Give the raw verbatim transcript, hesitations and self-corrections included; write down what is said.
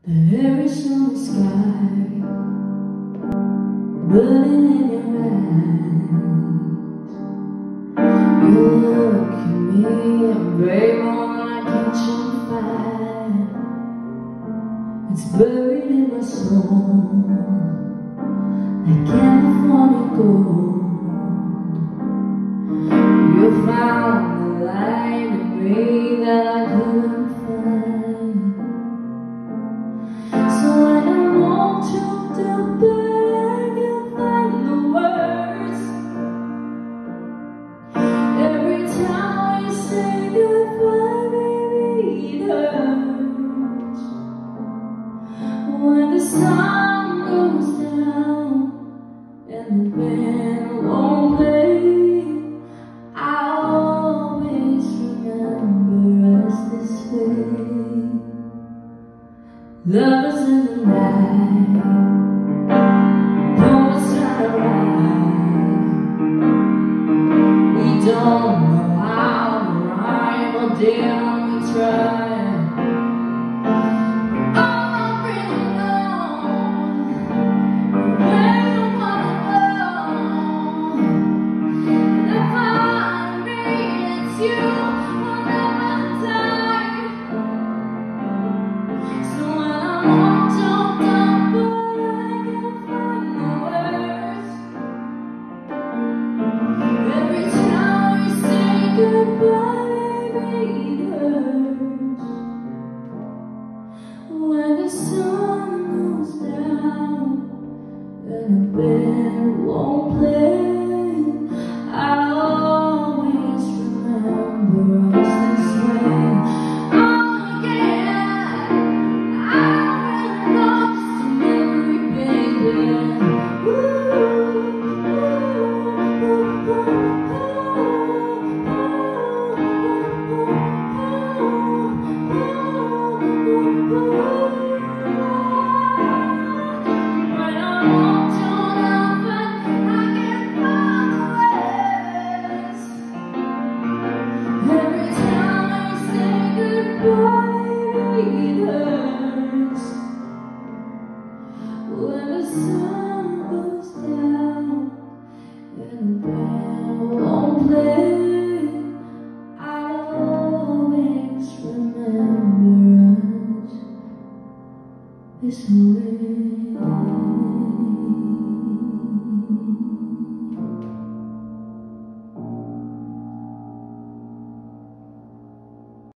The very summer sky burning in your eyes. You look at me and break more like ancient fire. It's buried in my soul like California gold. You found the light in me that I couldn't find. So when I want you to beg, you find the words. Every time you say goodbye, baby, it hurts. When the sun goes down and the band won't play, I'll always remember us this way. Lovers in the night, poets try to write. We don't know how to rhyme, or dare we try. All I really know, where you wanna go, and if I mean it's you, I'll never die. So when I want to dump, but I can't find the words. Every time we say goodbye, baby, it hurts. When the sun goes down and the band won't play, I'll always remember us this way. Oh yeah, I'm lost in memory, baby. Ooh, ooh, ooh, ooh, ooh, ooh, ooh. When I want to love, but I can't find the words. Every time I say goodbye, it hurts. When the sun goes down and the band won't play, I'll always remember us this way.